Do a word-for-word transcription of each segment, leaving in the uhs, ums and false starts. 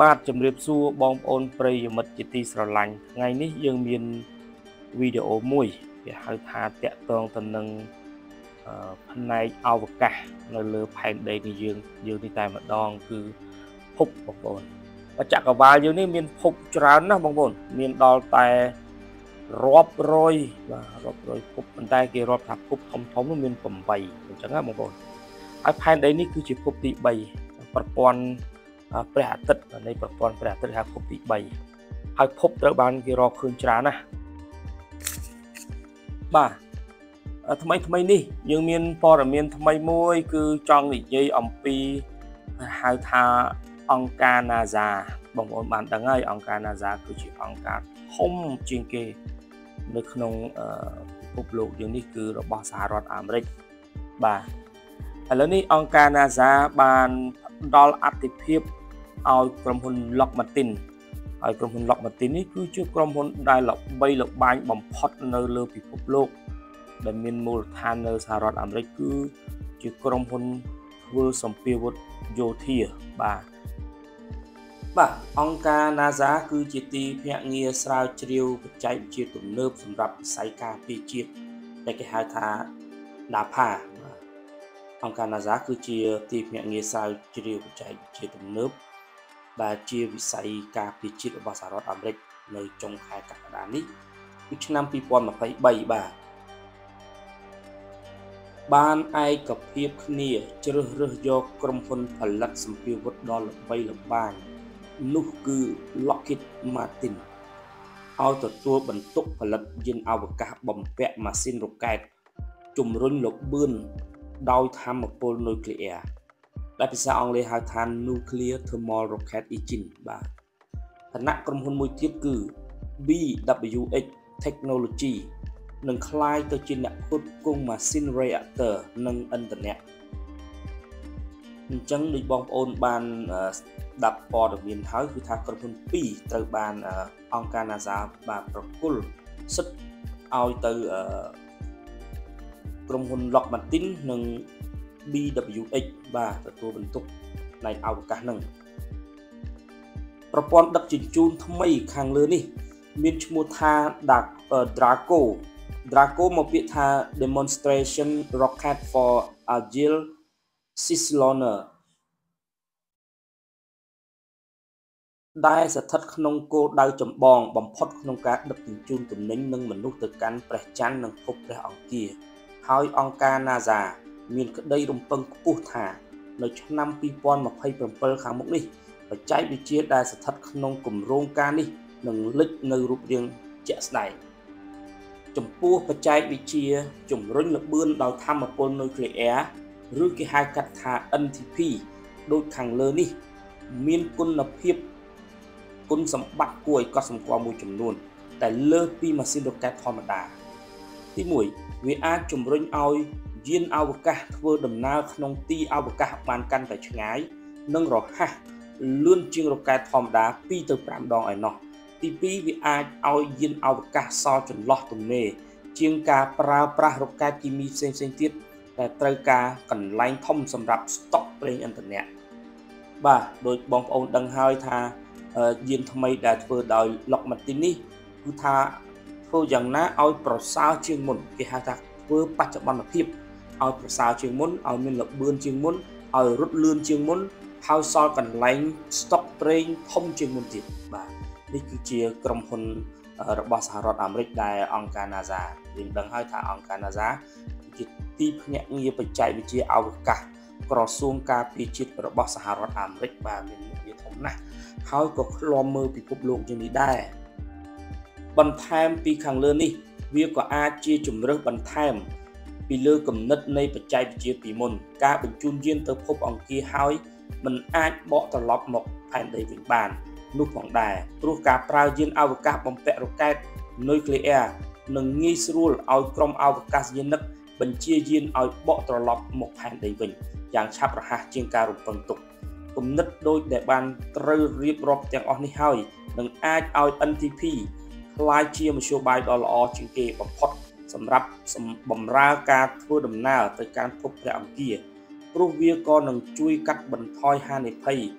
បាទជំរាបសួរបងប្អូនប្រិយមិត្តជាទីស្រឡាញ់ថ្ងៃនេះយើងមានវីដេអូមួយគេហៅថាតាក់ទងទៅនឹងផ្នែកអវកាសនៅលើផែនដីនេះយើងយើងនេះតែម្ដងគឺភពបងប្អូនចក្រវាឡយើងនេះមានភពច្រើនណាស់បងប្អូនមានដល់តែរាប់រយបាទរាប់រយភពប៉ុន្តែគេរាប់ថាភពធំធំមានeightអញ្ចឹងណាបងប្អូនហើយផែនដីនេះគឺជាភពទីthreeប្រព័ន្ធព្រះអាទិត្យនៃប្រព័ន្ធព្រះអាទិត្យហៅភពទីthreeហើយភពត្រូវបានគេរកឃើញច្រើនណាស់បាទថ្មីថ្មីនេះយើងមានព័ត៌មានថ្មីមួយគឺចង់និយាយអំពីហៅថាអង្គការ NASA បងប្អូនបានដឹងហើយអង្គការ NASA គឺជាអង្គការធំជាងគេនៅក្នុងពិភពលោកយើងនេះគឺរបស់សហរដ្ឋអាមេរិកបាទឥឡូវនេះអង្គការ NASA បានផ្ដល់អាទិភាពឲ្យក្រុមហ៊ុន Lockheed Martin ហើយក្រុមហ៊ុន Lockheed Martin នេះគឺជាក្រុមហ៊ុនដែលល្បីល្បាញបំផុតនៅលើពិភពលោកដែលមានមូលដ្ឋាននៅសហរដ្ឋអាមេរិកគឺជាក្រុមហ៊ុនធ្វើសម្ពាវុធយោធាបាទបាទអង្គការ NASA គឺជាទីភ្នាក់ងារស្រាវជ្រាវបច្ចេកវិទ្យាទំនើបសម្រាប់វិស័យការពារជាតិដែលគេហៅថា DARPA អង្គការ NASA គឺជាទីភ្នាក់ងារស្រាវជ្រាវបច្ចេកវិទ្យាទំនើបដែលជាវិស័យការពារជាតិរបស់សហរដ្ឋអាមេរិកនៅចុងខែកក្កដានេះពីឆ្នាំtwenty twenty-threeបាទបានឯកភាពគ្នាជ្រើសរើសយកក្រុមហ៊ុនផលិតសម្ពាវុធដ៏ល្បីល្បាញនោះគឺ Lockheed Martin ឲ្យទទួលបន្ទុកផលិតយានអវកាសបំពាក់ម៉ាស៊ីនរ៉ុកែតជំរុញល្បឿនដោយថាមពលនុយក្លេអ៊ែរដែលភាសាអង់គ្លេសហៅថា Nuclear Thermal Rocket Engine បាទឋានៈក្រុមហ៊ុនមួយទៀតគឺ B W X Technology នឹងក្លាយទៅជាអ្នកផ្គត់ផ្គង់ម៉ាស៊ីន reactor និងឥន្ធនៈអញ្ចឹងដូចបងប្អូនបានស្ដាប់ព័ត៌មានហើយគឺថាក្រុមហ៊ុនពីរត្រូវបានអង្គការ NASA បានប្រគល់សិទ្ធិឲ្យទៅក្រុមហ៊ុន Lockheed Martin និង B W X បាទទទួលបន្ទុកផ្នែកអវកាសនឹងប្រព័ន្ធដឹកជញ្ជូនថ្មីខាងលើនេះមានឈ្មោះថា Draco Draco មកពាក្យថា Demonstration Rocket for Agile Seaslauncher ដែលស្ថិតក្នុងគោលដៅចម្បងបំផុតក្នុងការដឹកជញ្ជូនទំនិញនិងមនុស្សទៅកាន់ព្រះច័ន្ទនិងភពព្រះអង្គារហើយអង្គការ NASA មានក្តីរំពឹងខ្ពស់ថានៅឆ្នាំtwenty twenty-sevenខាងមុខនេះបច្ចេកវិទ្យាដែលស្ថិតក្នុងគម្រោងការនេះនឹងលេចនៅរូបរាងជាក់ស្ដែងចំពោះបច្ចេកវិទ្យាជំរុញល្បឿនដោយថាមពលនុយក្លេអ៊ែរឬគេហៅកាត់ថា N T P ដូចខាងលើនេះមានគុណភាពគុណសម្បត្តិគួរឲ្យកត់សម្គាល់មួយចំនួនតែលើសពីម៉ាស៊ីនរ៉ុកែតធម្មតាទីoneវាអាចជំរុញឲ្យយានអវកាសធ្វើដំណើរក្នុងទីអវកាសបានកាន់តែឆ្ងាយនិងរហ័សលឿនជាងរ៉ុកែតធម្មតាtwo to fiveដងឯណោះទីtwoវាអាចឲ្យយានអវកាសសល់ចន្លោះទំនេរជាងការប្រើប្រាស់រ៉ុកែតគីមីផ្សេងៗទៀតដែលត្រូវការកន្លែងធំសម្រាប់ស្តុកប្រេងឥន្ធនៈបាទដោយបងប្អូនដឹងហើយថាយានថ្មីដែលធ្វើដោយ Lockheed Martin នេះគឺថាធ្វើយ៉ាងណាឲ្យប្រសើរជាងមុនគេហៅថាធ្វើបច្ចុប្បន្នភាពឲ្យប្រសើរជាងមុនឲ្យមានល្បឿនជាងមុនឲ្យរត់លឿនជាងមុនហើយសល់កន្លែងស្តុកប្រេងធំជាងមុនទៀតបាទនេះគឺជាក្រុមហ៊ុនរបស់សហរដ្ឋអាមេរិកដែលអង្គការ NASA យើងដឹងហើយថាអង្គការ NASA ជាទីភ្នាក់ងារបច្ចេកវិទ្យាអវកាសក្រសួងការពារជាតិរបស់សហរដ្ឋអាមេរិកបាទមានមុខងារធំណាស់ហើយក៏ឃ្លាំមើលពិភពលោកជាងនេះដែរបន្ថែមពីខាងលើនេះវាក៏អាចជាជំរើសបន្ថែមពីលើគំនិតនៃបច្ចេកវិទ្យាពីមុនការបញ្ជូនយានទៅភពអង្គារហើយมันអាចបកត្រឡប់មកផែនដីវិញបាននោះផងដែរព្រោះការប្រើយានអវកាសបំពាក់រ៉ុកែតនុយក្លេអ៊ែរនឹងងាយស្រួលឲ្យក្រុមអវកាសយានិកបញ្ជាយានឲ្យបកត្រឡប់មកផែនដីវិញយ៉ាងឆាប់រហ័សជាងការរំពឹងទុកគំនិតដូចដែលបានត្រូវរៀបរាប់ទាំងអស់នេះហើយនឹងអាចឲ្យ N T P ក្លាយជាមធ្យោបាយដ៏ល្អជាងគេបំផុតសម្រាប់បម្រើការធ្វើដំណើរទៅកាន់ភពព្រះអង្គារព្រោះវាក៏នឹងជួយកាត់បន្ថយហានិភ័យ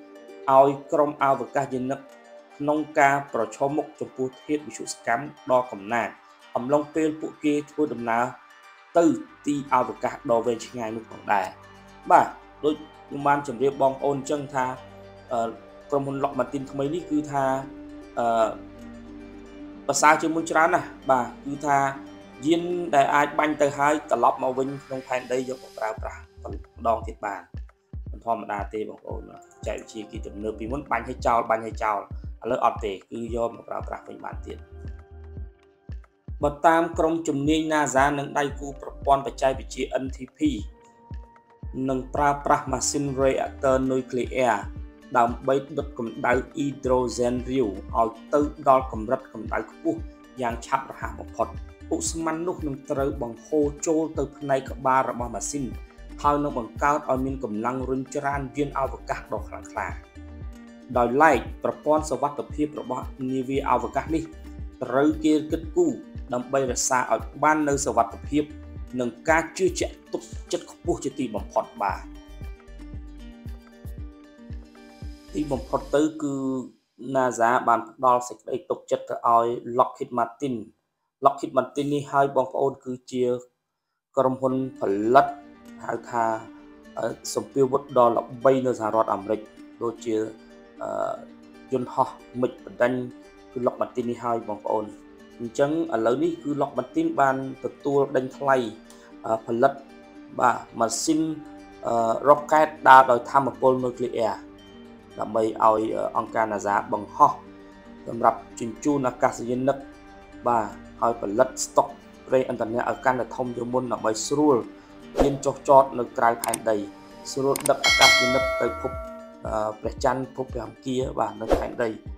ឲ្យក្រុមអវកាសយានិកក្នុងការប្រឈមមុខចំពោះធាតុវិទ្យុសកម្មដ៏កំណាចអំឡុងពេលពួកគេធ្វើដំណើរទៅទីអវកាសដ៏វែងឆ្ងាយនោះផងដែរបាទដូចខ្ញុំបានជម្រាបបងប្អូនអញ្ចឹងថាក្រុមហ៊ុន Lockheed Martin ថ្មីនេះគឺថាអឺប្រសើរជាងមុនច្រើនណាស់បាទគឺថាយានដែលអាចបាញ់ទៅហើយត្រឡប់មកវិញក្នុងផែនដីយកមកប្រើប្រាស់ម្ដងទៀតបានមិនធម្មតាទេបងប្អូនចែកវិជាគីទំនើបពីមុនបាញ់ឲ្យចោលបាញ់ឲ្យចោលឥឡូវអត់ទេគឺយកមកប្រើប្រាស់វិញបានទៀតបើតាមក្រុមជំនាញ NASA និងដៃគូប្រព័ន្ធបច្ចេកវិទ្យា N T P នឹងប្រើប្រាស់ម៉ាស៊ីន reactor nuclear ដើម្បីដុតកម្ដៅ hydrogen real ឲ្យទៅដល់កម្រិតកម្ដៅខ្ពស់យ៉ាងឆាប់រហ័សបំផុតឧស្ម័ននោះនឹងត្រូវបង្ហូរចូលទៅផ្នែកក្បាលរបស់ម៉ាស៊ីនហើយនឹងបង្កើតឲ្យមានកម្លាំងរុញច្រានយានអវកាសដ៏ខ្លាំងក្លាដោយឡែកប្រព័ន្ធសុវត្ថិភាពរបស់នាវាអវកាសនេះត្រូវគេគិតគូរដើម្បីរក្សាឲ្យបាននូវសុវត្ថិភាពនិងការជឿជាក់ទុកចិត្តខ្ពស់ជាទីបំផុតបាទទីបំផុតទៅគឺ NASA បានផ្ដល់សេចក្តីទុកចិត្តទៅឲ្យ Lockheed Martin Lockheed Martin នេះហើយបងប្អូនគឺជាក្រុមហ៊ុនផលិតហៅថាសម្ពាវុធដ៏ល្បីនៅសហរដ្ឋអាមេរិកដូចជាយន្តហោះមិចបណ្ដាញគឺ Lockheed Martin នេះហើយបងប្អូនអញ្ចឹងឥឡូវនេះគឺ Lockheed Martin បានទទួលដេញថ្លៃផលិតបាទម៉ាស៊ីនរ៉ុកកែតដើរដោយថាមពល nuclear ដើម្បីឲ្យអង្គការ NASA បង្ហោះសម្រាប់ជញ្ជូនអាកាសយានិកបាទឲ្យផលិតស្តុកប្រេងឥន្ធនៈឲ្យកាន់តែធំជាងមុនដើម្បីស្រួលយានចុះចតនៅក្រៅផែនដីស្រួលដឹកអាកាសយានិកទៅភពព្រះច័ន្ទភពព្រះអង្គារបាទនៅផែនដី